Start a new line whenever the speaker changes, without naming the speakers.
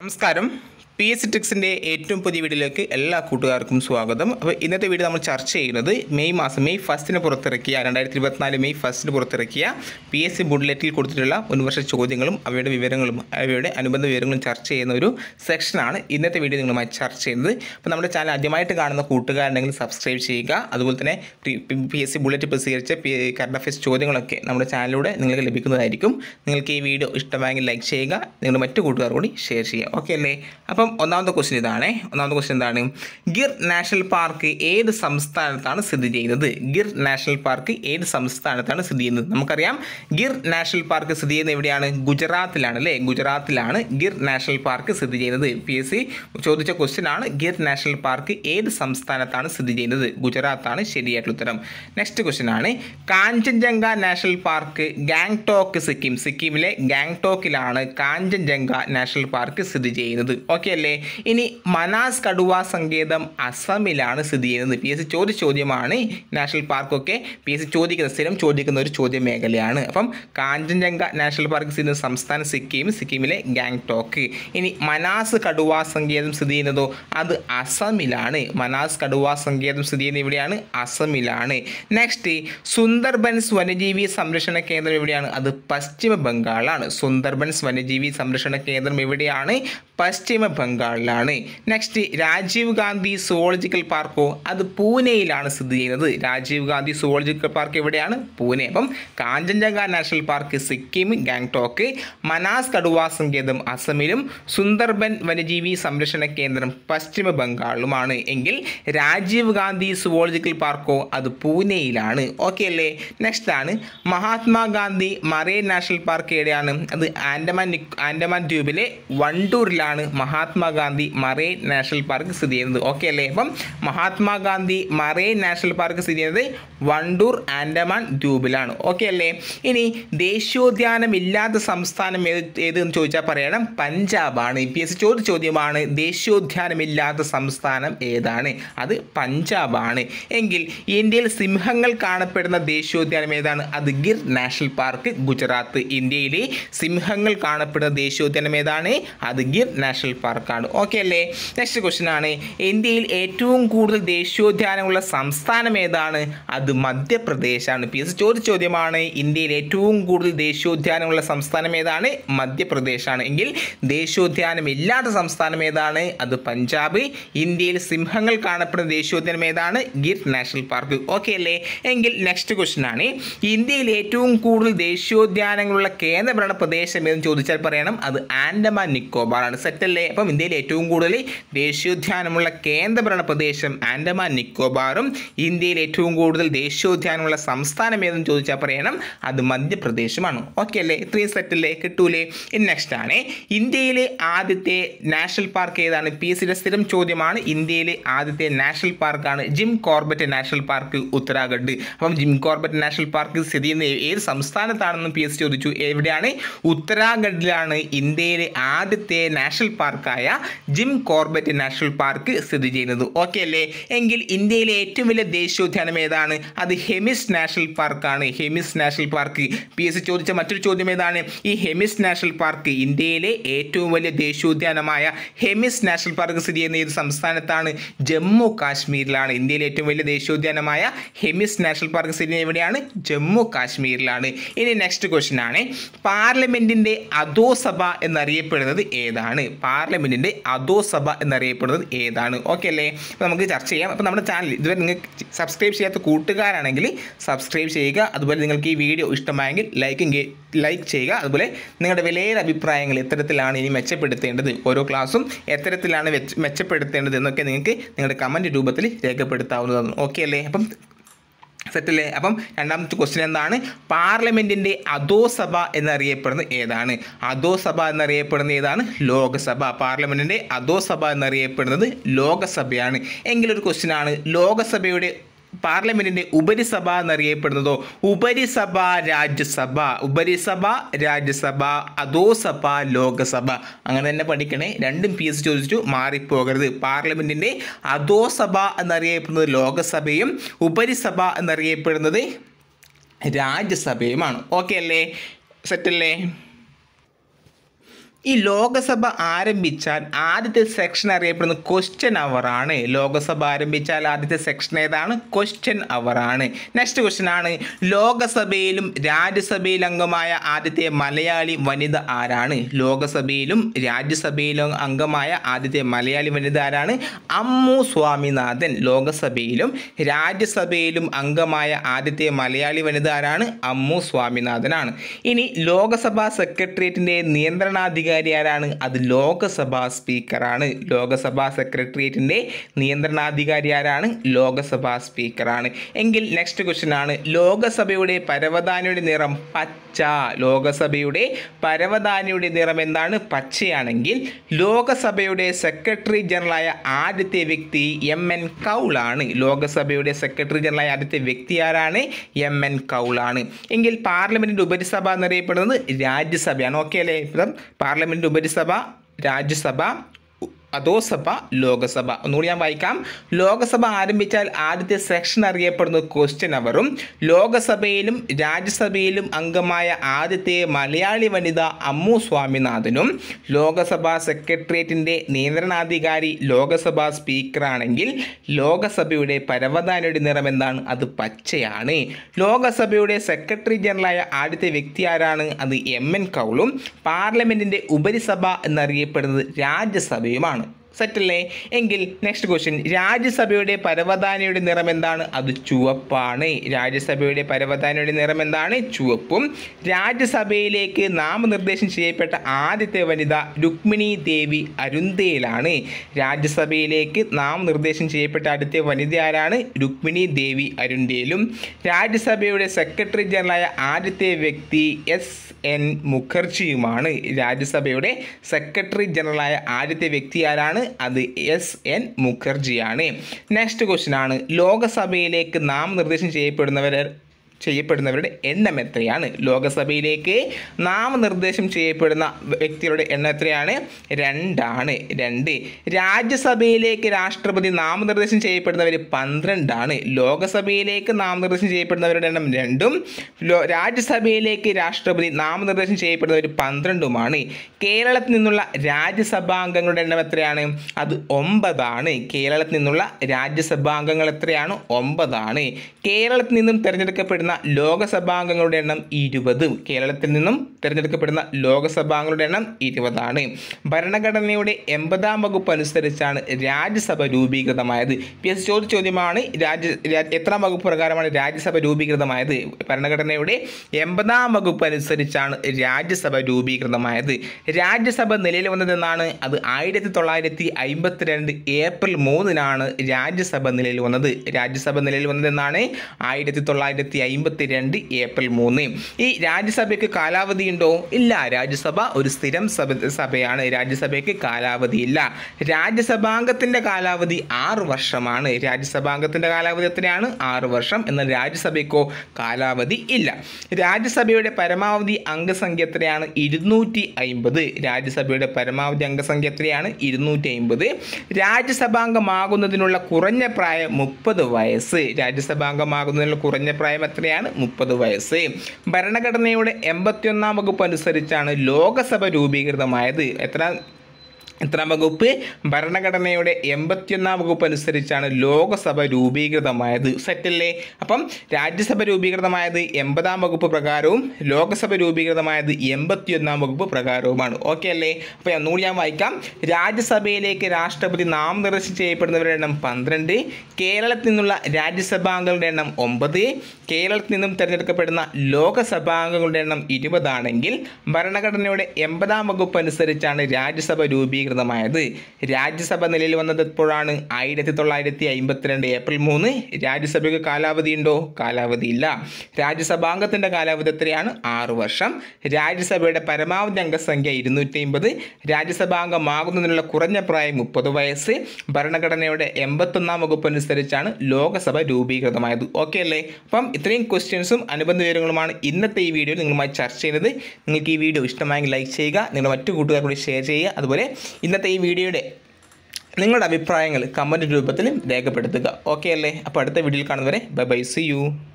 നമസ്കാരം. P S C ട്രിക്സിൻ്റെ ഏറ്റവും പുതിയ വീഡിയോയിലേക്ക് എല്ലാ കൂട്ടുകാർക്കും സ്വാഗതം. അപ്പോൾ ഇന്നത്തെ വീഡിയോ നമ്മൾ ചർച്ച ചെയ്യുന്നത് മെയ് 1 പുറത്തിറക്കിയ 2024 മെയ് 1 പുറത്തിറക്കിയ പി എസ് സി ബുള്ളറ്റിൽ കൊടുത്തിട്ടുള്ള മുൻവർഷ ചോദ്യങ്ങളും അവയുടെ വിവരങ്ങളും അവയുടെ അനുബന്ധ വിവരങ്ങളും ചർച്ച ചെയ്യുന്ന ഒരു സെക്ഷനാണ് ഇന്നത്തെ വീഡിയോ നിങ്ങളുമായി ചർച്ച ചെയ്യുന്നത്. അപ്പോൾ നമ്മുടെ ചാനൽ ആദ്യമായിട്ട് കാണുന്ന കൂട്ടുകാരുണ്ടെങ്കിൽ സബ്സ്ക്രൈബ് ചെയ്യുക. അതുപോലെ തന്നെ പി എസ് സി ബുള്ളറ്റ് പ്രസിദ്ധീകരിച്ച കറണ്ട് അഫയേഴ്സ് ചോദ്യങ്ങളൊക്കെ നമ്മുടെ ചാനലിലൂടെ നിങ്ങൾക്ക് ലഭിക്കുന്നതായിരിക്കും. നിങ്ങൾക്ക് ഈ വീഡിയോ ഇഷ്ടമായെങ്കിൽ ലൈക്ക് ചെയ്യുക, നിങ്ങളുടെ മറ്റു കൂട്ടുകാർ കൂടി ഷെയർ ചെയ്യുക. ഓക്കെ അല്ലേ? അപ്പം ഒന്നാമത്തെ ക്വസ്റ്റ്യൻ ഇതാണ്. ഒന്നാമത്തെ ക്വസ്റ്റ്യൻ എന്താണ്? ഗിർ നാഷണൽ പാർക്ക് ഏത് സംസ്ഥാനത്താണ് സ്ഥിതി ചെയ്യുന്നത്? ഗിർ നാഷണൽ പാർക്ക് ഏത് സംസ്ഥാനത്താണ് സ്ഥിതി ചെയ്യുന്നത്? നമുക്കറിയാം ഗിർ നാഷണൽ പാർക്ക് സ്ഥിതി ചെയ്യുന്നത് എവിടെയാണ്? ഗുജറാത്തിലാണ് അല്ലേ? ഗുജറാത്തിലാണ് ഗിർ നാഷണൽ പാർക്ക് സ്ഥിതി ചെയ്യുന്നത്. പി എസ് സി ചോദിച്ച ക്വസ്റ്റ്യൻ ആണ്. ഗിർ നാഷണൽ പാർക്ക് ഏത് സംസ്ഥാനത്താണ് സ്ഥിതി ചെയ്യുന്നത്? ഗുജറാത്താണ് ശരിയായിട്ടുള്ള ഉത്തരം. നെക്സ്റ്റ് ക്വസ്റ്റ്യൻ ആണ്, കാഞ്ചൻജംഗ നാഷണൽ പാർക്ക് ഗാംഗ്ടോക്ക് സിക്കിമിലെ ഗാംഗ്ടോക്കിലാണ് കാഞ്ചൻജംഗ നാഷണൽ പാർക്ക് സ്ഥിതി ചെയ്യുന്നത്. ഓക്കെ അല്ലേ? ഇനി മനാസ് കടുവ സങ്കേതം അസമിലാണ് സ്ഥിതി ചെയ്യുന്നത്. പി എസ് സി ചോദിച്ച ചോദ്യമാണ്. നാഷണൽ പാർക്കൊക്കെ പി എസ് സി സ്ഥിരം ചോദിക്കുന്ന ഒരു ചോദ്യ മേഖലയാണ്. അപ്പം കാഞ്ചൻജംഗ നാഷണൽ പാർക്ക് സ്ഥിതി ചെയ്യുന്ന സംസ്ഥാനം സിക്കിമിലെ ഗാംഗ്ടോക്ക്. ഇനി മനാസ് കടുവ സങ്കേതം സ്ഥിതി ചെയ്യുന്നതോ അത് അസമിലാണ്. മനാസ് കടുവ സങ്കേതം സ്ഥിതി ചെയ്യുന്നത് എവിടെയാണ്? അസമിലാണ്. നെക്സ്റ്റ്, സുന്ദർബൻസ് വന്യജീവി സംരക്ഷണ കേന്ദ്രം എവിടെയാണ്? അത് പശ്ചിമ ബംഗാളാണ്. സുന്ദർബൻസ് വന്യജീവി സംരക്ഷണ കേന്ദ്രം എവിടെയാണ്? പശ്ചിമ ബംഗാളിലാണ്. നെക്സ്റ്റ്, രാജീവ് ഗാന്ധി സുവോളജിക്കൽ പാർക്കോ അത് പൂനെയിലാണ് സ്ഥിതി ചെയ്യുന്നത്. രാജീവ് ഗാന്ധി സുവോളജിക്കൽ പാർക്ക് എവിടെയാണ്? പൂനെ. അപ്പം കാഞ്ചൻജംഗ നാഷണൽ പാർക്ക് സിക്കിം ഗാംഗ്ടോക്ക്, മനാസ് കടുവ സങ്കേതം അസമിലും സുന്ദർബൻ വന്യജീവി സംരക്ഷണ കേന്ദ്രം പശ്ചിമ ബംഗാളിലുമാണ്. എങ്കിൽ രാജീവ് ഗാന്ധി സുവോളജിക്കൽ പാർക്കോ അത് പൂനെയിലാണ്. ഓക്കെ അല്ലേ? നെക്സ്റ്റ് ആണ്, മഹാത്മാഗാന്ധി മറൈൻ നാഷണൽ പാർക്ക് എവിടെയാണ്? അത് ആൻഡമാൻ ദ്വീപിലെ വണ്ടൂരിലാണ് മഹാത്മാഗാന്ധി മറൈൻ നാഷണൽ പാർക്ക് സ്ഥിതി ചെയ്യുന്നത്. ഓക്കെ അല്ലേ? അപ്പം മഹാത്മാഗാന്ധി മറൈൻ നാഷണൽ പാർക്ക് സ്ഥിതി ചെയ്യുന്നത് വണ്ടൂർ ആൻഡമാൻ ദ്വീപിലാണ്. ഓക്കെ അല്ലേ? ഇനി ദേശീയോദ്യാനം ഇല്ലാത്ത സംസ്ഥാനം ഏതെന്ന് ചോദിച്ചാൽ പറയണം പഞ്ചാബാണ്. പി എസ് സി ചോദിച്ച ചോദ്യമാണ്. ദേശീയോദ്യാനമില്ലാത്ത സംസ്ഥാനം ഏതാണ്? അത് പഞ്ചാബാണ്. എങ്കിൽ ഇന്ത്യയിൽ സിംഹങ്ങൾ കാണപ്പെടുന്ന ദേശീയോദ്യാനം ഏതാണ്? അത് ഗിർ നാഷണൽ പാർക്ക് ഗുജറാത്ത്. ഇന്ത്യയിലെ സിംഹങ്ങൾ കാണപ്പെടുന്ന ദേശീയോദ്യാനം ഏതാണ്? അത് ഗിർ നാഷണൽ പാർക്കാണ്. ഓക്കെ അല്ലേ? നെക്സ്റ്റ് ക്വസ്റ്റ്യൻ ആണ്, ഇന്ത്യയിൽ ഏറ്റവും കൂടുതൽ ദേശീയോദ്യാനമുള്ള സംസ്ഥാനം ഏതാണ്? അത് മധ്യപ്രദേശാണ്. പി എസ് സി ചോദിച്ച ചോദ്യമാണ്. ഇന്ത്യയിൽ ഏറ്റവും കൂടുതൽ ദേശീയോദ്യാനമുള്ള സംസ്ഥാനം ഏതാണ്? മധ്യപ്രദേശാണ്. എങ്കിൽ ദേശീയോദ്യാനം ഇല്ലാത്ത സംസ്ഥാനം ഏതാണ്? അത് പഞ്ചാബ്. ഇന്ത്യയിൽ സിംഹങ്ങൾ കാണപ്പെടുന്ന ദേശീയോദ്യാനം ഏതാണ്? Gir national park. ഓക്കെ അല്ലേ? എങ്കിൽ നെക്സ്റ്റ് ക്വസ്റ്റ്യൻ ആണ്, ഇന്ത്യയിൽ ഏറ്റവും കൂടുതൽ ദേശീയോദ്യാനങ്ങളുള്ള കേന്ദ്രഭരണ പ്രദേശം എന്ന് ചോദിച്ചാൽ പറയണം അത് ആൻഡമാൻ നിക്കോബാർ ആണ്. സെറ്റ് അല്ലേ? അപ്പം ഇന്ത്യയിൽ ഏറ്റവും കൂടുതൽ ദേശീയോദ്യാനമുള്ള കേന്ദ്രഭരണ പ്രദേശം ആൻഡമാൻ നിക്കോബാറും ഇന്ത്യയിൽ ഏറ്റവും കൂടുതൽ ദേശീയോദ്യാനമുള്ള സംസ്ഥാനം ഏതെന്ന് ചോദിച്ചാൽ പറയണം അത് മധ്യപ്രദേശുമാണ്. ഓക്കെ അല്ലേ? ഇത്രയും സെറ്റ് അല്ലേ? കിട്ടൂലേ? ഇനി നെക്സ്റ്റ് ആണ്, ഇന്ത്യയിലെ ആദ്യത്തെ നാഷണൽ പാർക്ക് ഏതാണ്? പി എസ് സിയുടെ സ്ഥിരം ചോദ്യമാണ്. ഇന്ത്യയിലെ ആദ്യത്തെ നാഷണൽ പാർക്കാണ് Jim Corbett national park, Uttarakhand. അപ്പം ജിം കോർബറ്റ് നാഷണൽ പാർക്ക് സ്ഥിതി ചെയ്യുന്ന ഏത് സംസ്ഥാനത്താണെന്ന് പി എസ് സി ചോദിച്ചു. എവിടെയാണ്? ഉത്തരാഖണ്ഡിലാണ് ഇന്ത്യയിലെ ആദ്യത്തെ നാഷണൽ പാർക്കായ ജിം കോർബറ്റ് നാഷണൽ പാർക്ക് സ്ഥിതി ചെയ്യുന്നത്. ഓക്കെ അല്ലേ? എങ്കിൽ ഇന്ത്യയിലെ ഏറ്റവും വലിയ ദേശീയോദ്യാനം ഏതാണ്? അത് ഹെമിസ് നാഷണൽ പാർക്കാണ്. Hemis national park. P S C ചോദിച്ച മറ്റൊരു ചോദ്യം ഏതാണ്? ഈ ഹെമിസ് നാഷണൽ പാർക്ക് ഇന്ത്യയിലെ ഏറ്റവും വലിയ ദേശീയോദ്യാനമായ ഹെമിസ് നാഷണൽ പാർക്ക് സ്ഥിതി ചെയ്യുന്ന ഏത് സംസ്ഥാനത്താണ്? ജമ്മു കാശ്മീരിലാണ്. ഇന്ത്യയിലെ ഏറ്റവും വലിയ ദേശീയോദ്യാനമായ ഹെമിസ് നാഷണൽ പാർക്ക് സ്ഥിതി ചെയ്യുന്നത് എവിടെയാണ്? ജമ്മു കാശ്മീരിലാണ്. ഇനി നെക്സ്റ്റ് ക്വസ്റ്റ്യൻ ആണ്, പാർലമെന്റിന്റെ അധോസഭ എന്നറിയപ്പെടുന്നത് ഏതാണ്? പാർലമെന്റിന്റെ അധോസഭ എന്നറിയപ്പെടുന്നത് ഏതാണ്? ഓക്കെ അല്ലേ? അപ്പോൾ നമുക്ക് ചർച്ച ചെയ്യാം. അപ്പോൾ നമ്മുടെ ചാനൽ ഇതുവരെ നിങ്ങൾക്ക് സബ്സ്ക്രൈബ് ചെയ്യാത്ത കൂട്ടുകാരാണെങ്കിൽ സബ്സ്ക്രൈബ് ചെയ്യുക. അതുപോലെ നിങ്ങൾക്ക് ഈ വീഡിയോ ഇഷ്ടമായെങ്കിൽ ലൈക്ക് ചെയ്യുക. അതുപോലെ നിങ്ങളുടെ വിലയേറെ അഭിപ്രായങ്ങൾ എത്തരത്തിലാണ് ഇനി മെച്ചപ്പെടുത്തേണ്ടത്, ഓരോ ക്ലാസ്സും എത്തരത്തിലാണ് മെച്ചപ്പെടുത്തേണ്ടത് എന്നൊക്കെ നിങ്ങൾക്ക് നിങ്ങളുടെ കമൻറ്റ് രൂപത്തിൽ രേഖപ്പെടുത്താവുന്നതാണ്. ഓക്കെ അല്ലേ? അപ്പം സെറ്റല്ലേ? അപ്പം രണ്ടാമത്തെ ക്വസ്റ്റ്യൻ എന്താണ്? പാർലമെന്റിന്റെ അധോസഭ എന്നറിയപ്പെടുന്നത് ഏതാണ്? അധോസഭ എന്നറിയപ്പെടുന്നത് ഏതാണ്? ലോകസഭ. പാർലമെന്റിന്റെ അധോസഭ എന്നറിയപ്പെടുന്നത് ലോകസഭയാണ്. എങ്കിലൊരു ക്വസ്റ്റ്യൻ ആണ്, ലോകസഭയുടെ പാർലമെന്റിന്റെ ഉപരിസഭ എന്നറിയപ്പെടുന്നതോ? ഉപരിസഭ രാജ്യസഭ. ഉപരിസഭ രാജ്യസഭ, അധോസഭ ലോകസഭ. അങ്ങനെ തന്നെ പഠിക്കണേ. രണ്ടും പി എസ് ചോദിച്ചു, മാറിപ്പോകരുത്. പാർലമെന്റിന്റെ അധോസഭ എന്നറിയപ്പെടുന്നത് ലോകസഭയും ഉപരിസഭ എന്നറിയപ്പെടുന്നത് രാജ്യസഭയുമാണ്. ഓക്കെ അല്ലേ? സെറ്റല്ലേ? ഈ ലോകസഭ ആരംഭിച്ചാൽ ആദ്യത്തെ സെക്ഷൻ അറിയപ്പെടുന്ന ക്വസ്റ്റ്യൻ അവറാണ്. ലോകസഭ ആരംഭിച്ചാൽ ആദ്യത്തെ സെക്ഷൻ ഏതാണ്? ക്വസ്റ്റ്യൻ അവറാണ്. നെക്സ്റ്റ് ക്വസ്റ്റ്യൻ ആണ്, ലോകസഭയിലും രാജ്യസഭയിലും അംഗമായ ആദ്യത്തെ മലയാളി വനിത ആരാണ്? ലോകസഭയിലും രാജ്യസഭയിലും അംഗമായ ആദ്യത്തെ മലയാളി വനിത ആരാണ്? അമ്മു സ്വാമിനാഥൻ. ലോകസഭയിലും രാജ്യസഭയിലും അംഗമായ ആദ്യത്തെ മലയാളി വനിത ആരാണ്? അമ്മു സ്വാമിനാഥനാണ്. ഇനി ലോകസഭാ സെക്രട്ടേറിയറ്റിൻ്റെ നിയന്ത്രണാധികാരി ആരാണ്? അത് ലോകസഭാ സ്പീക്കറാണ്. ലോകസഭാ സെക്രട്ടേറിയറ്റിൻ്റെ നിയന്ത്രണാധികാരി ആരാണ്? ലോകസഭാ സ്പീക്കറാണ്. എങ്കിൽ നെക്സ്റ്റ് ക്വസ്റ്റ്യൻ ആണ്, ലോകസഭയുടെ പരവതാനിയുടെ നിറം പച്ച. ലോകസഭയുടെ പരവതാനിയുടെ നിറം എന്താണ്? പച്ചയാണെങ്കിൽ ലോകസഭയുടെ സെക്രട്ടറി ജനറലായ ആദ്യത്തെ വ്യക്തി എം.എൻ. കൗളാണ്. ലോകസഭയുടെ സെക്രട്ടറി ജനറലായ ആദ്യത്തെ വ്യക്തി ആരാണ്? എം.എൻ. കൗളാണ്. എങ്കിൽ പാർലമെൻറ്റിൻ്റെ ഉപരിസഭ എന്നറിയപ്പെടുന്നത് രാജ്യസഭയാണ്. ഓക്കെ അല്ലേ? ഇപ്പം പാർലമെൻറ്റിൻ്റെ ഉപരിസഭ രാജ്യസഭ, അധോസഭ, ലോകസഭ. ഒന്നുകൂടി ഞാൻ വായിക്കാം. ലോകസഭ ആരംഭിച്ചാൽ ആദ്യത്തെ സെക്ഷൻ അറിയപ്പെടുന്നത് ക്വസ്റ്റ്യൻ അവറും, ലോകസഭയിലും രാജ്യസഭയിലും അംഗമായ ആദ്യത്തെ മലയാളി വനിത അമ്മു സ്വാമിനാഥനും, ലോകസഭാ സെക്രട്ടേറിയറ്റിൻ്റെ നിയന്ത്രണാധികാരി ലോകസഭാ സ്പീക്കറാണെങ്കിൽ ലോകസഭയുടെ പരവതാനിയുടെ നിറം എന്താണ്? അത് പച്ചയാണ്. ലോകസഭയുടെ സെക്രട്ടറി ജനറലായ ആദ്യത്തെ വ്യക്തി ആരാണ്? അത് എം.എൻ. കൗളും. പാർലമെൻറ്റിൻ്റെ ഉപരിസഭ എന്നറിയപ്പെടുന്നത് രാജ്യസഭയുമാണ്. സെറ്റല്ലേ? എങ്കിൽ നെക്സ്റ്റ് ക്വസ്റ്റ്യൻ, രാജ്യസഭയുടെ പരവതാനിയുടെ നിറം എന്താണ്? അത് ചുവപ്പാണ്. രാജ്യസഭയുടെ പരവതാനിയുടെ നിറം എന്താണ്? ചുവപ്പും. രാജ്യസഭയിലേക്ക് നാമനിർദ്ദേശം ചെയ്യപ്പെട്ട ആദ്യത്തെ വനിത രുക്മിണി ദേവി അരുന്തേലാണ്. രാജ്യസഭയിലേക്ക് നാമനിർദ്ദേശം ചെയ്യപ്പെട്ട ആദ്യത്തെ വനിത ആരാണ്? രുക്മിണി ദേവി അരുന്തേലും. രാജ്യസഭയുടെ സെക്രട്ടറി ജനറലായ ആദ്യത്തെ വ്യക്തി എസ്.എൻ. മുഖർജിയുമാണ്. രാജ്യസഭയുടെ സെക്രട്ടറി ജനറലായ ആദ്യത്തെ വ്യക്തി ആരാണ്? അത് എസ്.എൻ. മുഖർജിയാണ്. നെക്സ്റ്റ് ക്വസ്റ്റ്യൻ ആണ്, ലോകസഭയിലേക്ക് നാമനിർദ്ദേശം ചെയ്യപ്പെടുന്നവരുടെ എണ്ണം എത്രയാണ്? ലോകസഭയിലേക്ക് നാമനിർദ്ദേശം ചെയ്യപ്പെടുന്ന വ്യക്തികളുടെ എണ്ണം എത്രയാണ്? 2 ആണ്. 2. രാജ്യസഭയിലേക്ക് രാഷ്ട്രപതി നാമനിർദ്ദേശം ചെയ്യപ്പെടുന്നവർ 12 ആണ്. ലോകസഭയിലേക്ക് നാമനിർദ്ദേശം ചെയ്യപ്പെടുന്നവരുടെ എണ്ണം 2ഉം രാജ്യസഭയിലേക്ക് രാഷ്ട്രപതി നാമനിർദ്ദേശം ചെയ്യപ്പെടുന്നവർ 12ഉമാണ്. കേരളത്തിൽ നിന്നുള്ള രാജ്യസഭാംഗങ്ങളുടെ എണ്ണം എത്രയാണ്? അത് 9 ആണ്. കേരളത്തിൽ നിന്നുള്ള രാജ്യസഭാംഗങ്ങൾ എത്രയാണ്? 9 ആണ്. കേരളത്തിൽ നിന്നും തിരഞ്ഞെടുക്കപ്പെടുന്ന ലോകസഭാംഗങ്ങളുടെ എണ്ണം 20. കേരളത്തിൽ നിന്നും തിരഞ്ഞെടുക്കപ്പെടുന്ന ലോകസഭാംഗങ്ങളുടെ എണ്ണം 20 ആണ്. ഭരണഘടനയുടെ 80-ാം വകുപ്പ് അനുസരിച്ചാണ് രാജ്യസഭ രൂപീകൃതമായത്. PS ചോദിച്ച ചോദ്യമാണ്. എത്രാം വകുപ്പ് പ്രകാരമാണ് രാജ്യസഭ രൂപീകൃതമായത്? ഭരണഘടനയുടെ 80-ാം വകുപ്പ് അനുസരിച്ചാണ് രാജ്യസഭ രൂപീകൃതമായത്. രാജ്യസഭ നിലയിൽ വന്നതെന്നാണ്? അത് 1952 ഏപ്രിൽ 3-നാണ് രാജ്യസഭ നിലയിൽ വന്നത്. രാജ്യസഭ നിലയിൽ വന്നതെന്നാണ്? 1952 ഏപ്രിൽ 3. ഈ രാജ്യസഭയ്ക്ക് കാലാവധി ഉണ്ടോ? ഇല്ല. രാജ്യസഭ ഒരു സ്ഥിരം സഭയാണ്. രാജ്യസഭയ്ക്ക് കാലാവധിയില്ല. രാജ്യസഭാംഗത്തിൻ്റെ കാലാവധി 6 വർഷമാണ്. രാജ്യസഭാംഗത്തിൻ്റെ കാലാവധി എത്രയാണ്? 6 വർഷം. എന്നാൽ രാജ്യസഭയ്ക്കോ കാലാവധി ഇല്ല. രാജ്യസഭയുടെ പരമാവധി അംഗസംഖ്യ എത്രയാണ്? 250. രാജ്യസഭയുടെ പരമാവധി അംഗസംഖ്യ എത്രയാണ്? 250. രാജ്യസഭാംഗമാകുന്നതിനുള്ള കുറഞ്ഞ പ്രായം 30 വയസ്സ്. രാജ്യസഭാംഗമാകുന്നതിനുള്ള കുറഞ്ഞ പ്രായം എത്രയാണ്? 30 വയസ്സ്. ഭരണഘടനയുടെ 81-ാം വകുപ്പ് അനുസരിച്ചാണ് ലോകസഭ രൂപീകൃതമായത്. എത്രാം വകുപ്പ്? ഭരണഘടനയുടെ 81-ാം വകുപ്പ് അനുസരിച്ചാണ് ലോകസഭ രൂപീകൃതമായത്. സെറ്റല്ലേ? അപ്പം രാജ്യസഭ രൂപീകൃതമായത് 80-ാം വകുപ്പ് പ്രകാരവും ലോകസഭ രൂപീകൃതമായത് 81-ാം വകുപ്പ് പ്രകാരവുമാണ്. ഓക്കെ അല്ലേ? അപ്പോൾ ഒന്നുകൂടി ഞാൻ വായിക്കാം. രാജ്യസഭയിലേക്ക് രാഷ്ട്രപതി നാമനിർദ്ദേശം ചെയ്യപ്പെടുന്നവരുടെ എണ്ണം 12. കേരളത്തിൽ നിന്നുള്ള രാജ്യസഭാംഗങ്ങളുടെ എണ്ണം 9. കേരളത്തിൽ നിന്നും തിരഞ്ഞെടുക്കപ്പെടുന്ന ലോകസഭാംഗങ്ങളുടെ എണ്ണം 20 ആണെങ്കിൽ ഭരണഘടനയുടെ 80-ാം വകുപ്പ് അനുസരിച്ചാണ് രാജ്യസഭ രൂപീകൃതമായത്. രാജ്യസഭ നിലയിൽ വന്നത് എപ്പോഴാണ്? 1952 ഏപ്രിൽ 3. രാജ്യസഭയ്ക്ക് കാലാവധി ഉണ്ടോ? കാലാവധിയില്ല. രാജ്യസഭാംഗത്തിൻ്റെ കാലാവധി എത്രയാണ്? 6 വർഷം. രാജ്യസഭയുടെ പരമാവധി അംഗസംഖ്യ 250. രാജ്യസഭാംഗമാകുന്നതിനുള്ള കുറഞ്ഞ പ്രായം 30 വയസ്സ്. ഭരണഘടനയുടെ 81-ാം വകുപ്പ് അനുസരിച്ചാണ് ലോകസഭ രൂപീകൃതമായത്. ഓക്കെ അല്ലേ? അപ്പം ഇത്രയും ക്വസ്റ്റ്യൻസും അനുബന്ധ വിവരങ്ങളുമാണ് ഇന്നത്തെ ഈ വീഡിയോയിൽ നിങ്ങളുമായി ചർച്ച ചെയ്യുന്നത്. നിങ്ങൾക്ക് ഈ വീഡിയോ ഇഷ്ടമായെങ്കിൽ ലൈക്ക് ചെയ്യുക, നിങ്ങളുടെ മറ്റു കൂട്ടുകാർ കൂടി ഷെയർ ചെയ്യുക. അതുപോലെ ഇന്നത്തെ ഈ വീഡിയോയുടെ നിങ്ങളുടെ അഭിപ്രായങ്ങൾ കമൻറ്റ് രൂപത്തിലും രേഖപ്പെടുത്തുക. ഓക്കെ അല്ലേ? അപ്പോൾ അടുത്ത വീഡിയോയിൽ കാണുന്നവരെ ബൈ ബൈ, സീ യു.